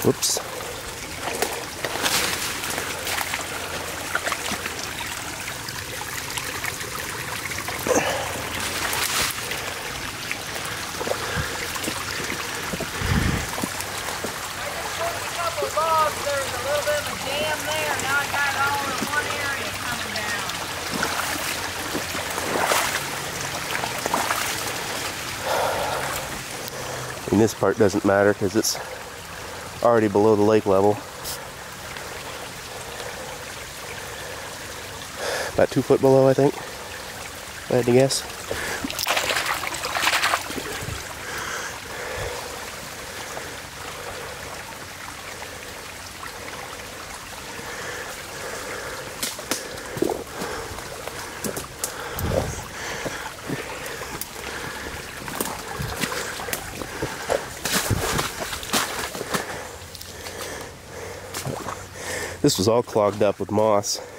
Whoops. There's a little bit of a jam there. Now I got it all in one area coming down. And this part doesn't matter because it's already below the lake level. About 2 foot below, I think, if I had to guess. This was all clogged up with moss.